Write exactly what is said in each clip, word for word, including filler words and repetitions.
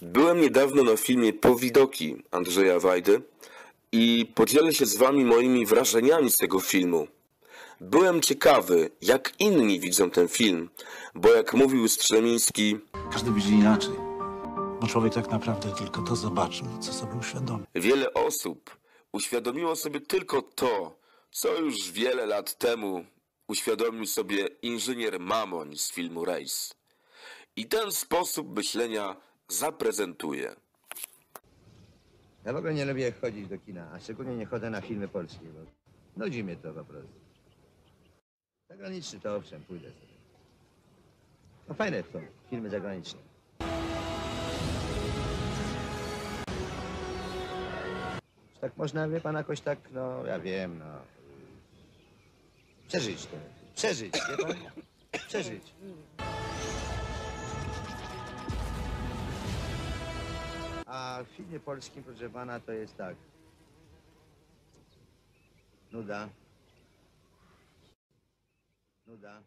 Byłem niedawno na filmie Powidoki Andrzeja Wajdy i podzielę się z wami moimi wrażeniami z tego filmu. Byłem ciekawy, jak inni widzą ten film, bo jak mówił Strzemiński, każdy widzi inaczej, bo człowiek tak naprawdę tylko to zobaczył, co sobie uświadomił. wiele osób uświadomiło sobie tylko to, co już wiele lat temu uświadomił sobie inżynier Mamoń z filmu Rejs. I ten sposób myślenia zaprezentuje. Ja w ogóle nie lubię chodzić do kina, a szczególnie nie chodzę na filmy polskie, bo nudzi mnie to po prostu. Zagraniczny to owszem, pójdę sobie. No fajne są filmy zagraniczne. Czy tak można, wie pan, jakoś tak, no ja wiem, no... Przeżyć to. Przeżyć, wie pan? Przeżyć. A w filmie polskim, proszę pana, to jest tak. Nuda. Nuda.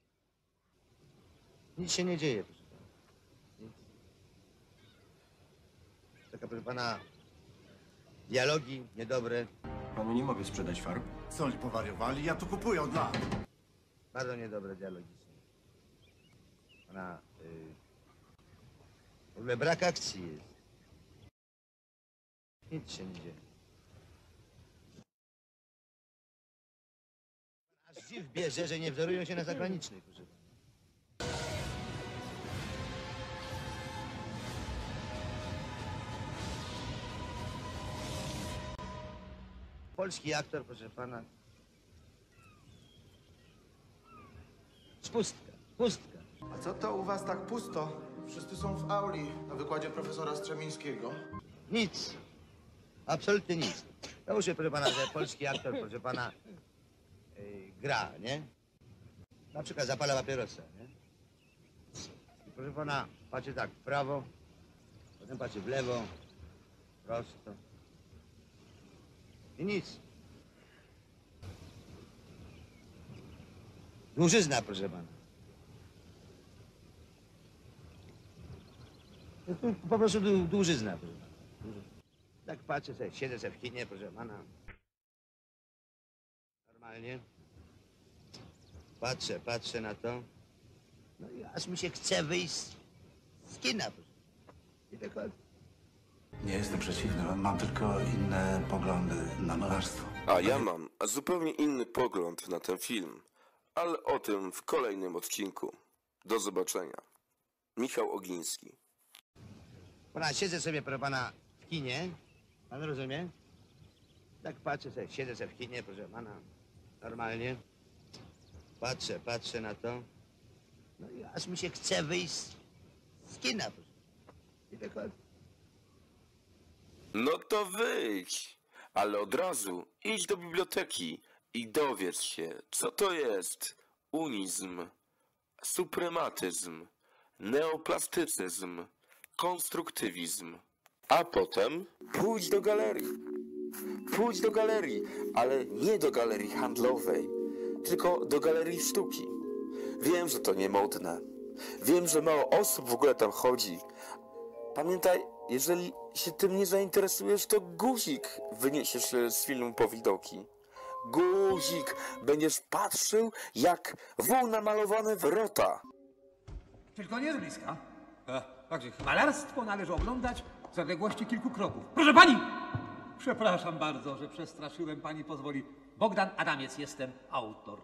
Nic się nie dzieje, proszę pana. Nic. Taka, proszę pana, dialogi niedobre. Panu nie mogę sprzedać farb. Co oni powariowali? Ja tu kupuję od lat. Bardzo niedobre dialogi są. Pana, y... w ogóle brak akcji jest. Nic się nie dzieje. Aż dziw bierze, że nie wzorują się na zagranicznych, proszę pana. Polski aktor, proszę pana. Pustka, pustka. A co to u was tak pusto? Wszyscy są w auli na wykładzie profesora Strzemińskiego. Nic. Absolutnie nic. Załóżmy, proszę pana, że polski aktor, proszę pana, yy, gra, nie? Na przykład zapala papierosa, nie? I proszę pana, patrzy tak w prawo, potem patrzy w lewo, prosto. I nic. Dłużyzna, proszę pana. To po prostu dłu- dłużyzna, proszę pana. Dłużyzna. Tak patrzę sobie, siedzę sobie w kinie, proszę pana. Normalnie. Patrzę, patrzę na to. No i aż mi się chce wyjść z, z kina, proszę. I wychodzę. Nie jestem przeciwny, mam tylko inne poglądy na malarstwo. A ja mam zupełnie inny pogląd na ten film, ale o tym w kolejnym odcinku. Do zobaczenia. Michał Ogiński. Pana, siedzę sobie, proszę pana, w kinie. Pan rozumie? Tak patrzę sobie, siedzę sobie w kinie, proszę pana. Normalnie. Patrzę, patrzę na to. No i aż mi się chce wyjść z, z kina, proszę. I wychodzę. No to wyjdź, ale od razu idź do biblioteki i dowiedz się, co to jest unizm, suprematyzm, neoplastycyzm, konstruktywizm. A potem pójdź do galerii. Pójdź do galerii, ale nie do galerii handlowej, tylko do galerii sztuki. Wiem, że to niemodne. Wiem, że mało osób w ogóle tam chodzi. Pamiętaj, jeżeli się tym nie zainteresujesz, to guzik wyniesiesz z filmu Powidoki. Guzik! Będziesz patrzył, jak wół namalowany wrota. Tylko nie z bliska. Także malarstwo należy oglądać z odległości kilku kroków. Proszę pani! Przepraszam bardzo, że przestraszyłem pani. Pozwoli. Bogdan Adamiec, jestem autor.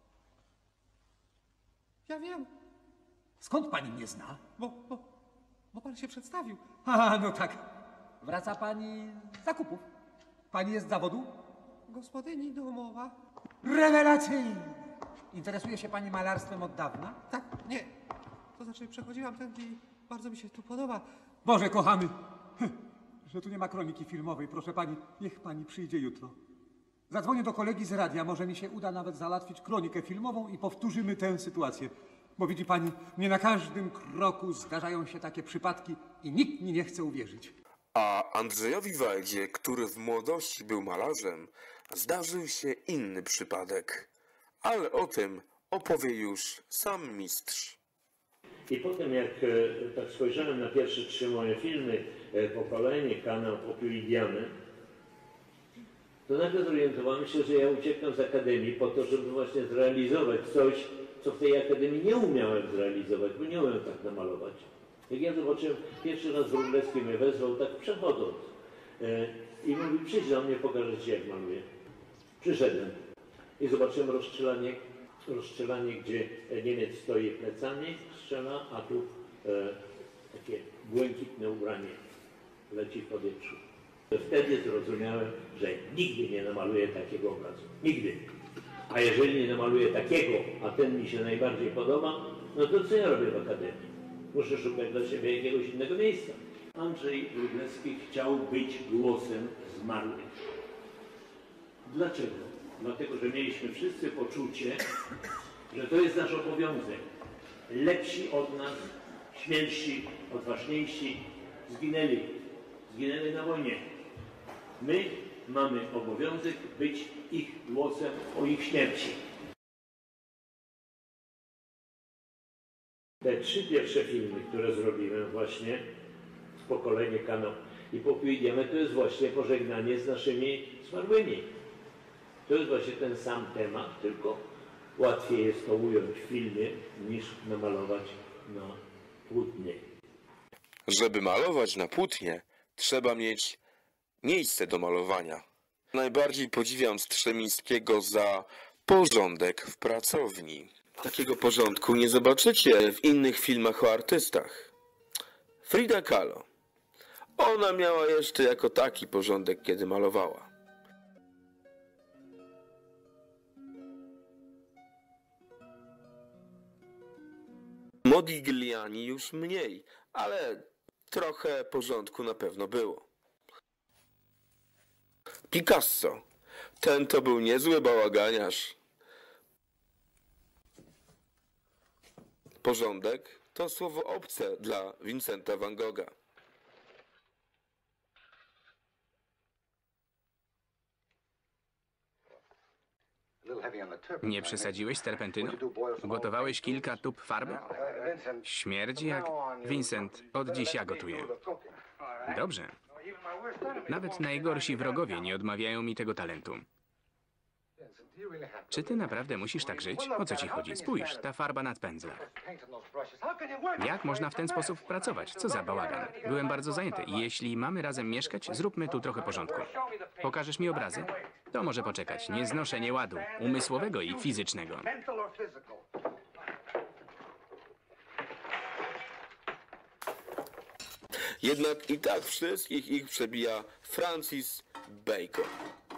Ja wiem. Skąd pani mnie zna? Bo, bo, bo pan się przedstawił. A, no tak. Wraca pani z zakupów. Pani jest z zawodu? Gospodyni domowa? Rewelacyjnie! Interesuje się pani malarstwem od dawna? Tak, nie. To znaczy przechodziłam tędy i bardzo mi się tu podoba. Boże kochany, że tu nie ma kroniki filmowej. Proszę pani, niech pani przyjdzie jutro. Zadzwonię do kolegi z radia, może mi się uda nawet załatwić kronikę filmową i powtórzymy tę sytuację. Bo widzi pani, mnie na każdym kroku zdarzają się takie przypadki i nikt mi nie chce uwierzyć. A Andrzejowi Wajdzie, który w młodości był malarzem, zdarzył się inny przypadek. Ale o tym opowie już sam mistrz. I potem jak e, tak spojrzałem na pierwsze trzy moje filmy, e, Pokolenie, Kanał, Popiół i Diament, to nagle zorientowałem się, że ja uciekam z Akademii po to, żeby właśnie zrealizować coś, co w tej Akademii nie umiałem zrealizować, bo nie umiem tak namalować. Jak ja zobaczyłem, pierwszy raz Wróblewski mnie wezwał, tak przechodząc, e, i mówi, przyjdź do mnie, pokażę ci, jak maluję. Przyszedłem i zobaczyłem rozstrzelanie, rozstrzelanie, gdzie Niemiec stoi plecami, strzela, a tu e, takie błękitne ubranie leci w powietrzu. Wtedy zrozumiałem, że nigdy nie namaluję takiego obrazu. Nigdy. A jeżeli nie namaluję takiego, a ten mi się najbardziej podoba, no to co ja robię w Akademii? Muszę szukać dla siebie jakiegoś innego miejsca. Andrzej Wróblewski chciał być głosem zmarłych. Dlaczego? Dlatego, że mieliśmy wszyscy poczucie, że to jest nasz obowiązek. Lepsi od nas, śmielsi, odważniejsi zginęli. Zginęli na wojnie. My mamy obowiązek być ich głosem o ich śmierci. Te trzy pierwsze filmy, które zrobiłem właśnie, Pokolenie, Kanał i Popiół i Diament, to jest właśnie pożegnanie z naszymi zmarłymi. To jest właśnie ten sam temat, tylko łatwiej jest to ująć w filmie, niż namalować na płótnie. Żeby malować na płótnie, trzeba mieć miejsce do malowania. Najbardziej podziwiam Strzemińskiego za porządek w pracowni. Takiego porządku nie zobaczycie w innych filmach o artystach. Frida Kahlo. Ona miała jeszcze jako taki porządek, kiedy malowała. Modigliani już mniej, ale trochę porządku na pewno było. Picasso. Ten to był niezły bałaganiarz. Porządek to słowo obce dla Vincenta van Gogha. Nie przesadziłeś z terpentyną? Gotowałeś kilka tub farby? Śmierdzi jak... Vincent, od dziś ja gotuję. Dobrze. Nawet najgorsi wrogowie nie odmawiają mi tego talentu. Czy ty naprawdę musisz tak żyć? O co ci chodzi? Spójrz, ta farba nad pędzla. Jak można w ten sposób pracować? Co za bałagan. Byłem bardzo zajęty. Jeśli mamy razem mieszkać, zróbmy tu trochę porządku. Pokażesz mi obrazy? To może poczekać. Nie znoszę nieładu. Umysłowego i fizycznego. Jednak i tak wszystkich ich przebija Francis Bacon.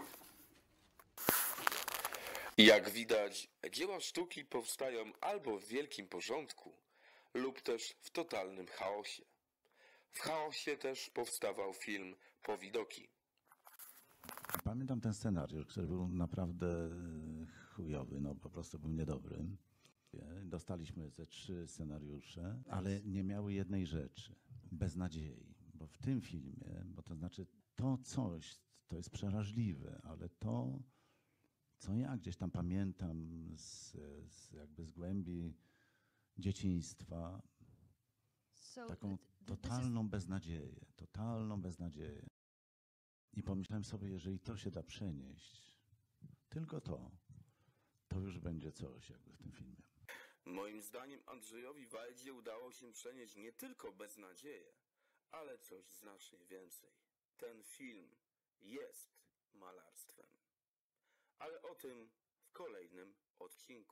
Jak widać, dzieła sztuki powstają albo w wielkim porządku, lub też w totalnym chaosie. W chaosie też powstawał film Powidoki. Pamiętam ten scenariusz, który był naprawdę chujowy, no po prostu był niedobry. Dostaliśmy ze trzy scenariusze, ale nie miały jednej rzeczy. Beznadziei. Bo w tym filmie, bo to znaczy to coś, to jest przerażliwe, ale to, co ja gdzieś tam pamiętam z, z jakby z głębi dzieciństwa, taką totalną beznadzieję, totalną beznadzieję. I pomyślałem sobie, jeżeli to się da przenieść, tylko to, to już będzie coś jakby w tym filmie. Moim zdaniem Andrzejowi Wajdzie udało się przenieść nie tylko beznadzieję, ale coś znacznie więcej. Ten film jest malarstwem. Ale o tym w kolejnym odcinku.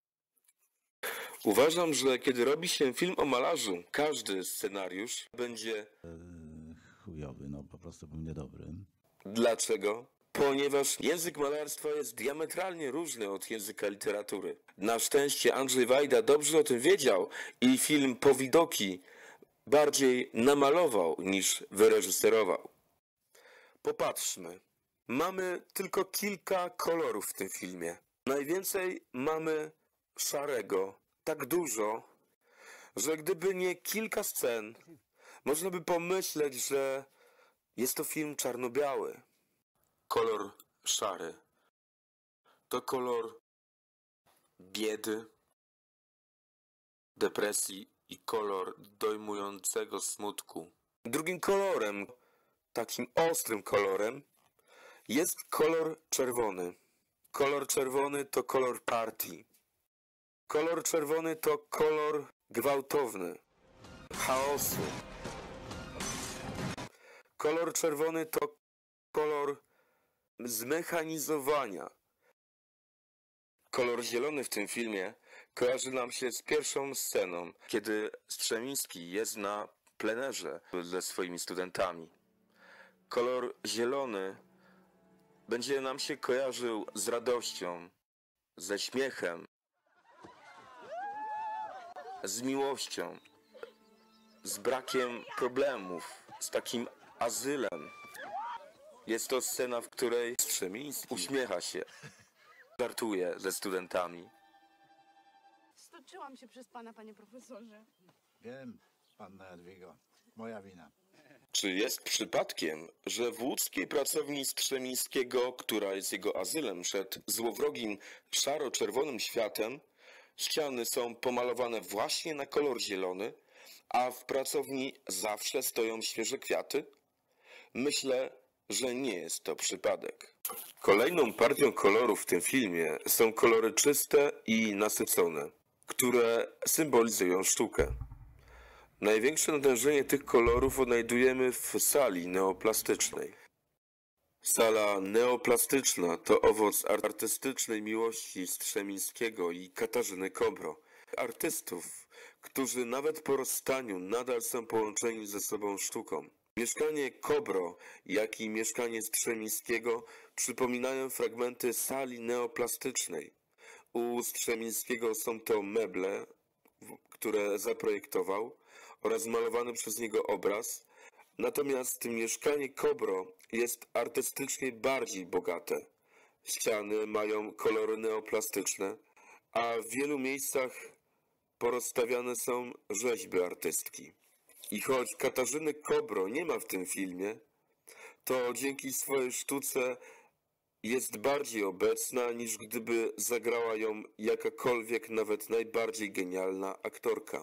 Uważam, że kiedy robi się film o malarzu, każdy scenariusz będzie Eee, chujowy, no po prostu był niedobry. Dlaczego? Ponieważ język malarstwa jest diametralnie różny od języka literatury. Na szczęście Andrzej Wajda dobrze o tym wiedział i film Powidoki bardziej namalował niż wyreżyserował. Popatrzmy. Mamy tylko kilka kolorów w tym filmie. Najwięcej mamy szarego. Tak dużo, że gdyby nie kilka scen, można by pomyśleć, że jest to film czarno-biały. Kolor szary to kolor biedy, depresji i kolor dojmującego smutku. Drugim kolorem, takim ostrym kolorem, jest kolor czerwony. Kolor czerwony to kolor partii. Kolor czerwony to kolor gwałtowny, chaosu. Kolor czerwony to kolor zmechanizowania. Kolor zielony w tym filmie kojarzy nam się z pierwszą sceną, kiedy Strzemiński jest na plenerze ze swoimi studentami. Kolor zielony będzie nam się kojarzył z radością, ze śmiechem, z miłością, z brakiem problemów, z takim azylem. Jest to scena, w której Strzemiński uśmiecha się, żartuje ze studentami. Stoczyłam się przez pana, panie profesorze. Wiem, panna Jadwigo, moja wina. Czy jest przypadkiem, że w łódzkiej pracowni Strzemińskiego, która jest jego azylem przed złowrogim szaro-czerwonym światem, ściany są pomalowane właśnie na kolor zielony, a w pracowni zawsze stoją świeże kwiaty? Myślę, że nie jest to przypadek. Kolejną partią kolorów w tym filmie są kolory czyste i nasycone, które symbolizują sztukę. Największe natężenie tych kolorów odnajdujemy w sali neoplastycznej. Sala neoplastyczna to owoc artystycznej miłości Strzemińskiego i Katarzyny Kobro. Artystów, którzy nawet po rozstaniu nadal są połączeni ze sobą sztuką. Mieszkanie Kobro, jak i mieszkanie Strzemińskiego przypominają fragmenty sali neoplastycznej. U Strzemińskiego są to meble, które zaprojektował, oraz malowany przez niego obraz, natomiast mieszkanie Kobro jest artystycznie bardziej bogate. Ściany mają kolory neoplastyczne, a w wielu miejscach porozstawiane są rzeźby artystki. I choć Katarzyny Kobro nie ma w tym filmie, to dzięki swojej sztuce jest bardziej obecna, niż gdyby zagrała ją jakakolwiek, nawet najbardziej genialna aktorka.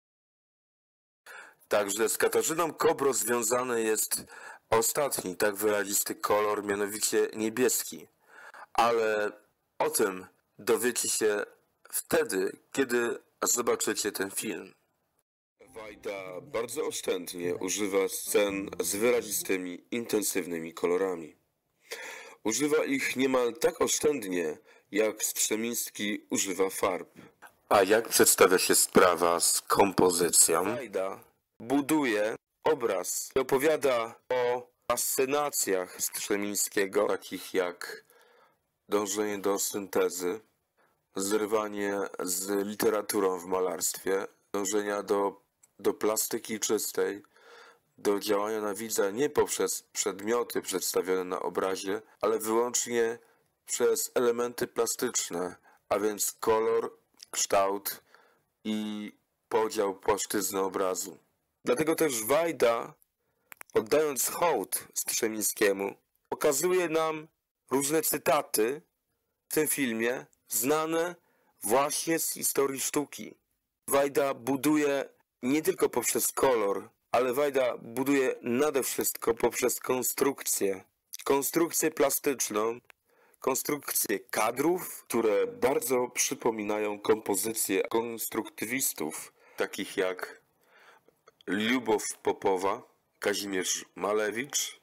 Także z Katarzyną Kobro związany jest ostatni tak wyrazisty kolor, mianowicie niebieski. Ale o tym dowiecie się wtedy, kiedy zobaczycie ten film. Wajda bardzo oszczędnie używa scen z wyrazistymi, intensywnymi kolorami. Używa ich niemal tak oszczędnie, jak Strzemiński używa farb. A jak przedstawia się sprawa z kompozycją? Wajda buduje obraz i opowiada o fascynacjach Strzemińskiego, takich jak dążenie do syntezy, zrywanie z literaturą w malarstwie, dążenia do, do plastyki czystej, do działania na widza nie poprzez przedmioty przedstawione na obrazie, ale wyłącznie przez elementy plastyczne, a więc kolor, kształt i podział płaszczyzny obrazu. Dlatego też Wajda, oddając hołd Strzemińskiemu, pokazuje nam różne cytaty w tym filmie, znane właśnie z historii sztuki. Wajda buduje nie tylko poprzez kolor, ale Wajda buduje nade wszystko poprzez konstrukcję. Konstrukcję plastyczną, konstrukcję kadrów, które bardzo przypominają kompozycje konstruktywistów, takich jak Lubow Popowa, Kazimierz Malewicz,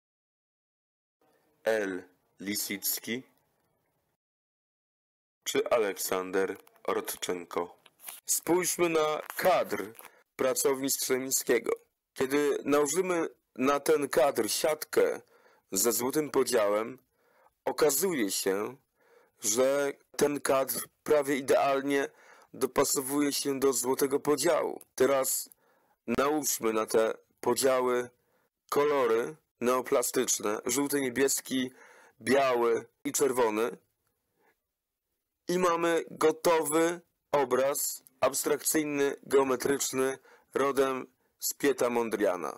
L. Lisicki czy Aleksander Rodczenko. Spójrzmy na kadr pracowni Strzemińskiego. Kiedy nałożymy na ten kadr siatkę ze złotym podziałem, okazuje się, że ten kadr prawie idealnie dopasowuje się do złotego podziału. Teraz nałóżmy na te podziały kolory neoplastyczne, żółty, niebieski, biały i czerwony i mamy gotowy obraz abstrakcyjny, geometryczny, rodem z Pieta Mondriana.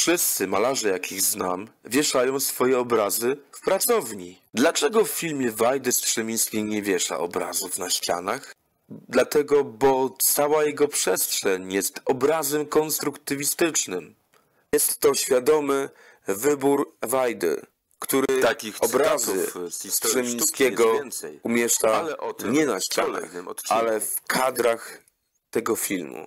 Wszyscy malarze, jakich znam, wieszają swoje obrazy w pracowni. Dlaczego w filmie Wajdy Strzemińskiej nie wiesza obrazów na ścianach? Dlatego, bo cała jego przestrzeń jest obrazem konstruktywistycznym. Jest to świadomy wybór Wajdy, który takich obrazów Strzemińskiego umieszcza ale o tym nie na ścianach, ale w kadrach tego filmu.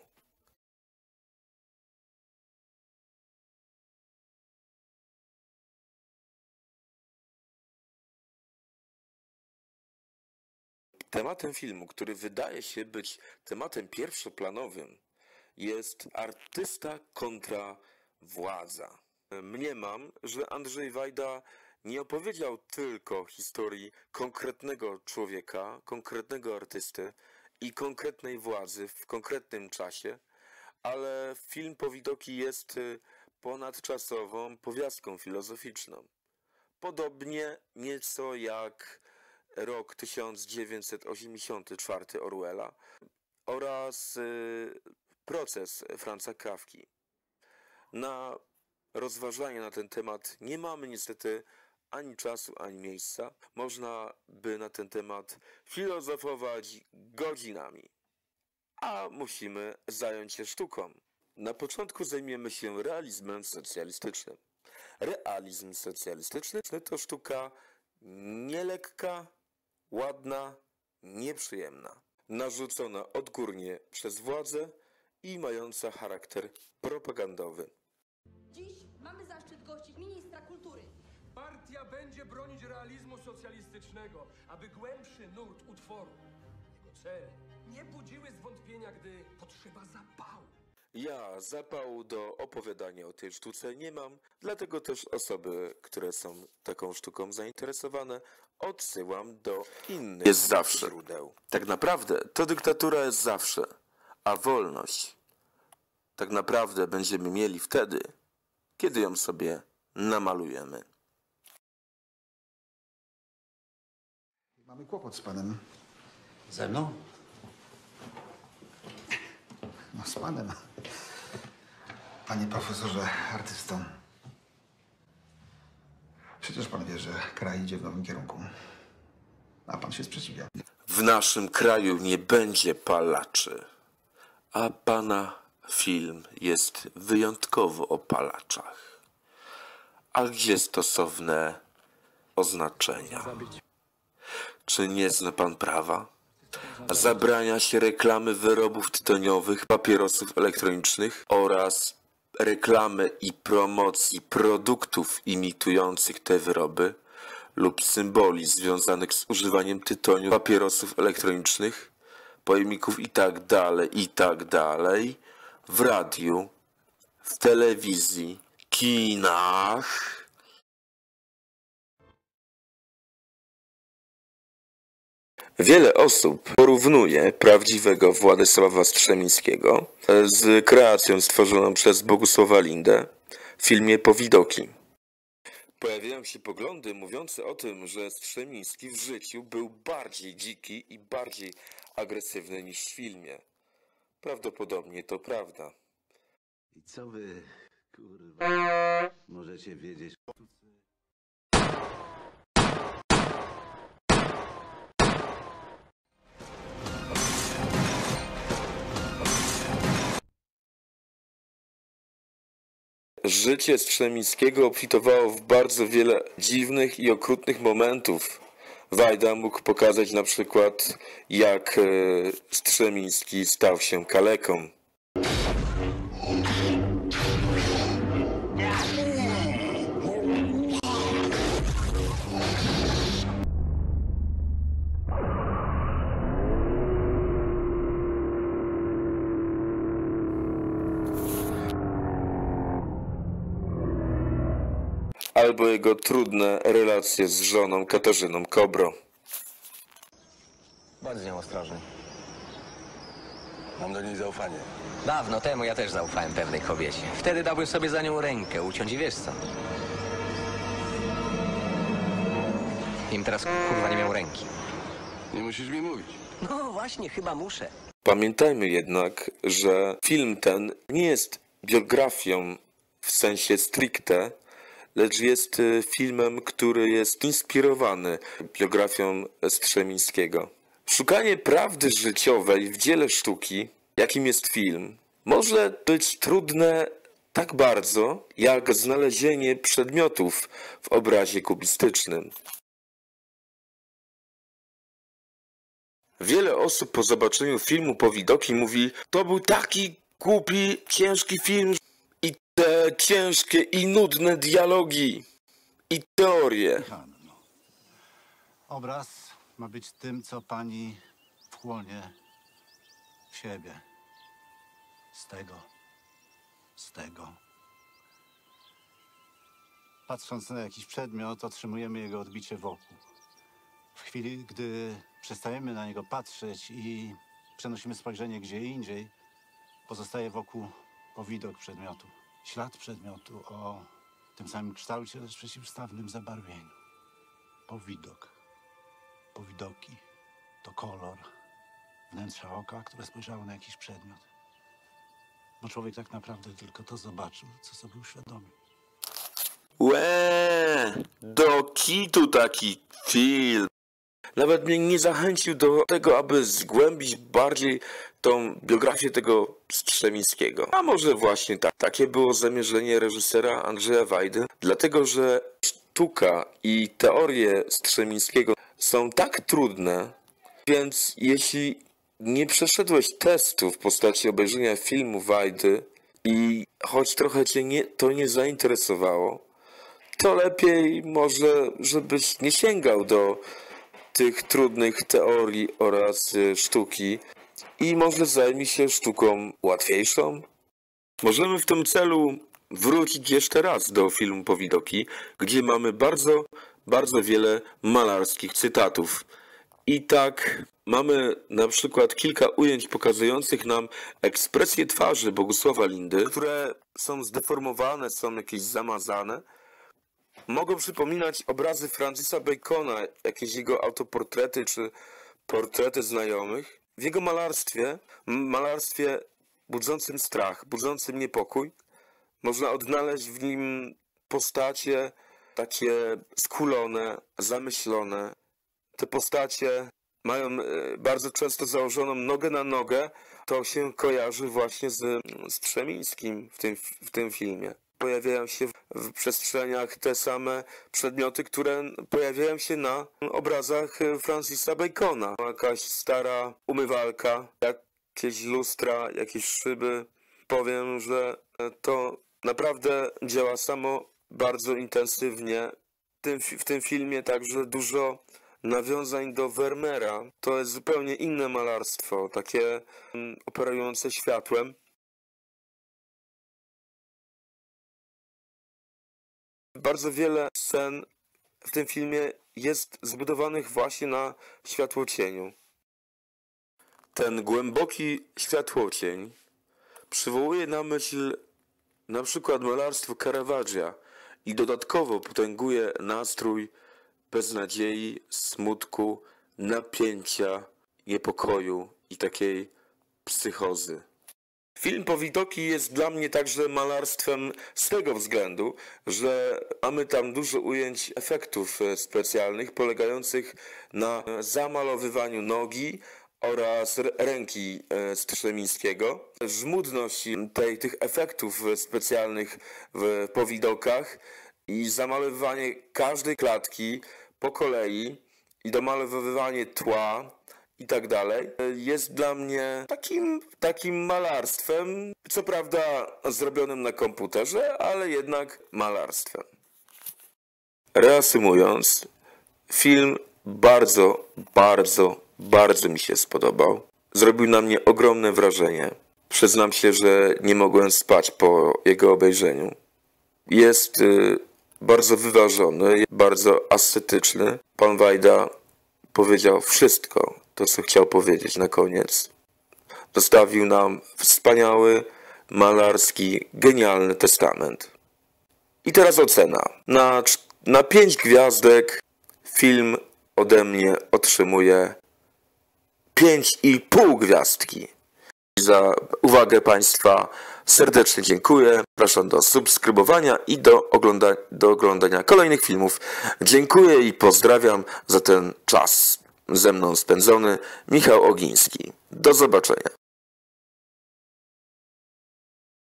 Tematem filmu, który wydaje się być tematem pierwszoplanowym, jest artysta kontra władza. Mniemam, że Andrzej Wajda nie opowiedział tylko historii konkretnego człowieka, konkretnego artysty i konkretnej władzy w konkretnym czasie, ale film Powidoki jest ponadczasową powiastką filozoficzną. Podobnie nieco jak rok tysiąc dziewięćset osiemdziesiąty czwarty Orwella oraz y, proces Franza Kafki. Na rozważania na ten temat nie mamy niestety ani czasu, ani miejsca. Można by na ten temat filozofować godzinami. A musimy zająć się sztuką. Na początku zajmiemy się realizmem socjalistycznym. Realizm socjalistyczny to sztuka nielekka, ładna, nieprzyjemna, narzucona odgórnie przez władzę i mająca charakter propagandowy. Dziś mamy zaszczyt gościć ministra kultury. Partia będzie bronić realizmu socjalistycznego, aby głębszy nurt utworu, jego cele, nie budziły zwątpienia, gdy potrzeba zapału. Ja zapału do opowiadania o tej sztuce nie mam, dlatego też osoby, które są taką sztuką zainteresowane, odsyłam do innych jest zawsze źródeł. Tak naprawdę to dyktatura jest zawsze, a wolność tak naprawdę będziemy mieli wtedy, kiedy ją sobie namalujemy. Mamy kłopot z panem. Ze mną? No z panem. Panie profesorze, artystą. Przecież pan wie, że kraj idzie w nowym kierunku. A pan się sprzeciwia. W naszym kraju nie będzie palaczy, a pana film jest wyjątkowo o palaczach. A gdzie stosowne oznaczenia? Czy nie zna pan prawa? Zabrania się reklamy wyrobów tytoniowych, papierosów elektronicznych oraz reklamy i promocji produktów imitujących te wyroby lub symboli związanych z używaniem tytoniu, papierosów elektronicznych, pojemników itd., itd. w radiu, w telewizji, kinach. Wiele osób porównuje prawdziwego Władysława Strzemińskiego z kreacją stworzoną przez Bogusława Lindę w filmie Powidoki. Pojawiają się poglądy mówiące o tym, że Strzemiński w życiu był bardziej dziki i bardziej agresywny niż w filmie. Prawdopodobnie to prawda. I co wy, kurwa, możecie wiedzieć? Życie Strzemińskiego obfitowało w bardzo wiele dziwnych i okrutnych momentów. Wajda mógł pokazać na przykład, jak Strzemiński stał się kaleką. Albo jego trudne relacje z żoną Katarzyną Kobro. Bądź z nią ostrożny. Mam do niej zaufanie. Dawno temu ja też zaufałem pewnej kobiecie. Wtedy dałbym sobie za nią rękę uciąć i wiesz co? Im teraz kurwa nie miał ręki. Nie musisz mi mówić. No właśnie, chyba muszę. Pamiętajmy jednak, że film ten nie jest biografią w sensie stricte, lecz jest filmem, który jest inspirowany biografią Strzemińskiego. Szukanie prawdy życiowej w dziele sztuki, jakim jest film, może być trudne tak bardzo, jak znalezienie przedmiotów w obrazie kubistycznym. Wiele osób po zobaczeniu filmu Powidoki mówi, to był taki głupi, ciężki film i te ciężkie i nudne dialogi i teorie. Hanno, obraz ma być tym, co pani wchłonie w siebie. Z tego, z tego. Patrząc na jakiś przedmiot, otrzymujemy jego odbicie wokół. W chwili, gdy przestajemy na niego patrzeć i przenosimy spojrzenie gdzie indziej, pozostaje wokół powidok przedmiotu. Ślad przedmiotu o tym samym kształcie, lecz przeciwstawnym zabarwieniu. Powidok. Powidoki to kolor wnętrza oka, które spojrzało na jakiś przedmiot. Bo człowiek tak naprawdę tylko to zobaczył, co sobie uświadomił. Łe, do kitu taki film. Nawet mnie nie zachęcił do tego, aby zgłębić bardziej tą biografię tego Strzemińskiego. A może właśnie tak. Takie było zamierzenie reżysera Andrzeja Wajdy, dlatego że sztuka i teorie Strzemińskiego są tak trudne, więc jeśli nie przeszedłeś testu w postaci obejrzenia filmu Wajdy i choć trochę cię nie, to nie zainteresowało, to lepiej może, żebyś nie sięgał do tych trudnych teorii oraz sztuki i może zajmij się sztuką łatwiejszą. Możemy w tym celu wrócić jeszcze raz do filmu Powidoki, gdzie mamy bardzo, bardzo wiele malarskich cytatów. I tak mamy na przykład kilka ujęć pokazujących nam ekspresję twarzy Bogusława Lindy, które są zdeformowane, są jakieś zamazane. Mogą przypominać obrazy Francisa Bacona, jakieś jego autoportrety czy portrety znajomych. W jego malarstwie, malarstwie budzącym strach, budzącym niepokój, można odnaleźć w nim postacie takie skulone, zamyślone. Te postacie mają bardzo często założoną nogę na nogę. To się kojarzy właśnie z Strzemińskim w tym, w tym filmie. Pojawiają się w przestrzeniach te same przedmioty, które pojawiają się na obrazach Francisa Bacona. Jakaś stara umywalka, jakieś lustra, jakieś szyby. Powiem, że to naprawdę działa samo bardzo intensywnie. W tym, w tym filmie także dużo nawiązań do Vermeera. To jest zupełnie inne malarstwo, takie operujące światłem. Bardzo wiele scen w tym filmie jest zbudowanych właśnie na światłocieniu. Ten głęboki światłocień przywołuje na myśl na przykład malarstwo Caravaggia i dodatkowo potęguje nastrój beznadziei, smutku, napięcia, niepokoju i takiej psychozy. Film Powidoki jest dla mnie także malarstwem z tego względu, że mamy tam dużo ujęć efektów specjalnych polegających na zamalowywaniu nogi oraz ręki Strzemińskiego. Żmudność tej, tych efektów specjalnych w Powidokach i zamalowywanie każdej klatki po kolei i domalowywanie tła i tak dalej, jest dla mnie takim, takim malarstwem, co prawda zrobionym na komputerze, ale jednak malarstwem. Reasumując, film bardzo, bardzo, bardzo mi się spodobał. Zrobił na mnie ogromne wrażenie. Przyznam się, że nie mogłem spać po jego obejrzeniu. Jest y, bardzo wyważony, bardzo ascetyczny. Pan Wajda powiedział wszystko, to co chciał powiedzieć na koniec. Zostawił nam wspaniały, malarski, genialny testament. I teraz ocena. Na, na pięć gwiazdek film ode mnie otrzymuje pięć i pół gwiazdki. Za uwagę Państwa serdecznie dziękuję. Zapraszam do subskrybowania i do, ogląda do oglądania kolejnych filmów. Dziękuję i pozdrawiam za ten czas ze mną spędzony. Michał Ogiński. Do zobaczenia.